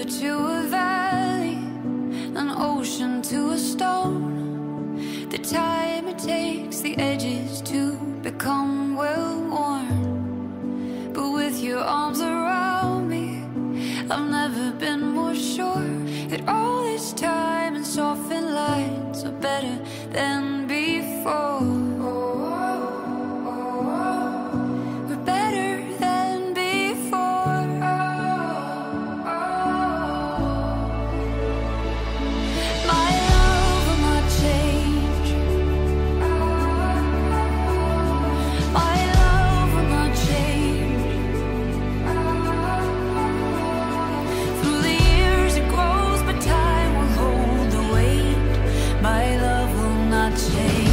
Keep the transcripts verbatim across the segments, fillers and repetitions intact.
river to a valley, an ocean to a stone. The time it takes the edges to become well worn. But with your arms around me, I've never been more sure that all this time and softened lines are better than before. We're better than before. My love will not change. My love will not change. Through the years it grows, but time will hold the weight. My love will not change.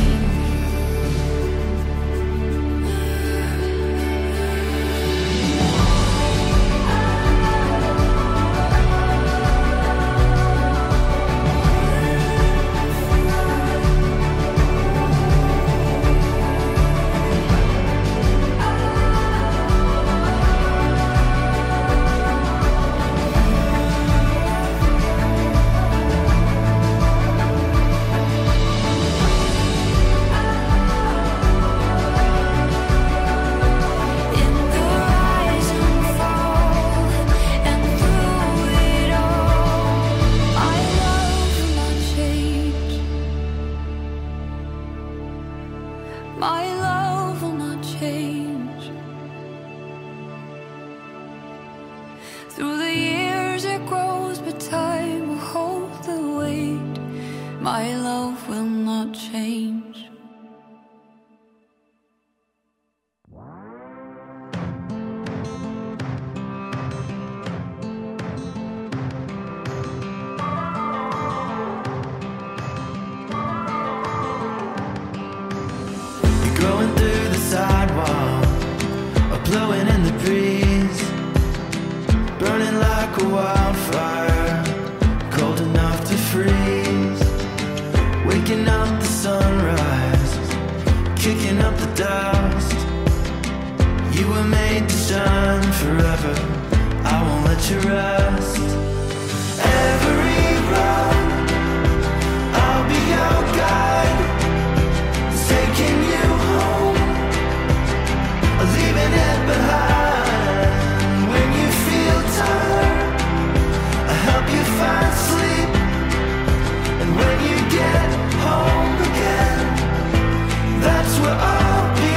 In the rise and fall, and through it all, my love will not change. My love will not change. Through the years it grows, but time will hold the weight. My love will not change. You're growing through the sidewalk, or blowing in the breeze, burning like a wildfire, cold enough to freeze. Waking up the sunrise, kicking up the dust. You were made to shine forever, I won't let you rest. Every road, I'll be your guide, taking you home, leaving it behind. When you feel tired, I help you find sleep. And when you get home again, that's where I'll be.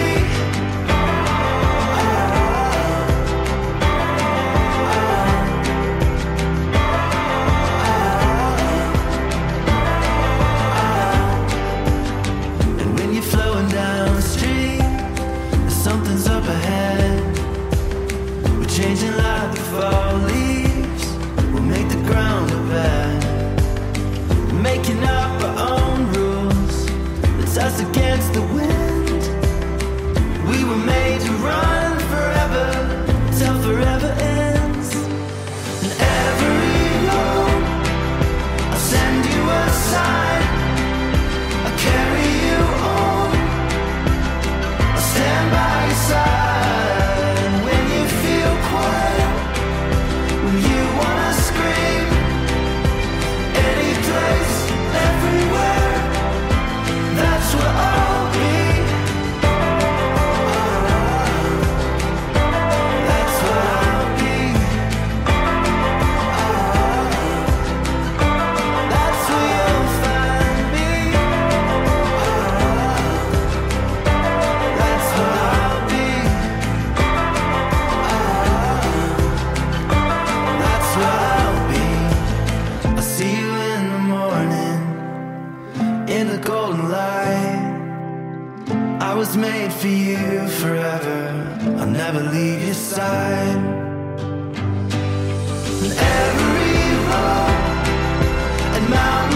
And when you're flowing down the street, something's up ahead. We're changing like the fall leaves, we'll make the ground a bed. Making up our own rules, it's us against the wind. We were made to run forever, till forever ends. And every road, I'll send you a sign, I'll carry you home, I'll stand by your side. When you feel quiet, when you wanna scream, any place, everywhere, that's where I'll be. That's where I'll be. That's where you'll find me. That's where I'll be. That's where I'll be. I'll see you in the morning, in the golden light. I was made for you forever, I'll never leave your side. And every road and mountain